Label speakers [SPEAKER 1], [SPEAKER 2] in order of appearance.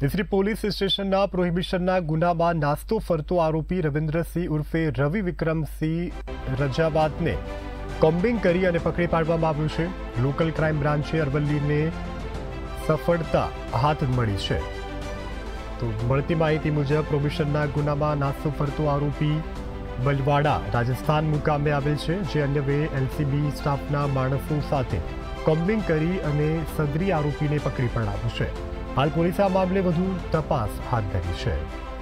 [SPEAKER 1] Isari police સ્ટેશનના પ્રોહિબિશનના ગુનામાં નાસ્તો ફરતો આરોપી રવિન્દ્રસિંહ ઉર્ફે રવિ વિક્રમસિંહ રજાવાતને કોમ્બિંગ કરી અને પકડી પાડવામાં આવ્યું છે. લોકલ ક્રાઇમ બ્રાન્ચે અરવલ્લીને સફળતા હાથ મળી છે. તો મળતી માહિતી મુજબ પ્રોહિબિશનના ગુનામાં નાસ્તો ફરતો આરોપી બલવાડા રાજસ્થાન મુકામે આવેલ છે, જે અન્ય બે એલસીબી સ્ટાફના માણસો સાથે કોમ્બિંગ કરી અને સદરી આરોપીને પકડી પાડ્યો છે. હાલ પોલીસે આ મામલે વધુ તપાસ હાથ ધરી છે.